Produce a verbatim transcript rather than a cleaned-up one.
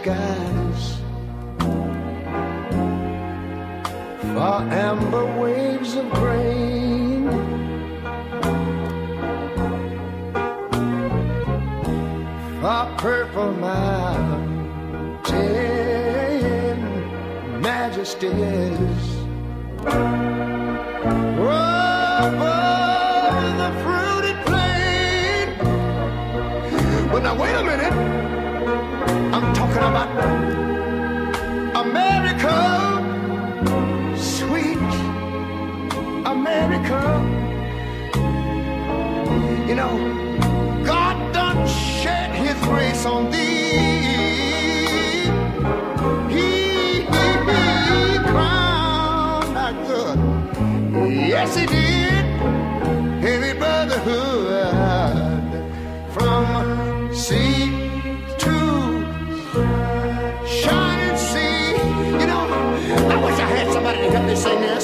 skies, for amber waves of grain, for purple mountain majesties, over the fruited plain. But now wait a minute, I'm talking about America, sweet America. You know, God done shed his grace on thee. He, he, he crowned thy good. Yes, he did. Heavy brotherhood from sea to shining sea. You know, I wish I had somebody to help me sing this.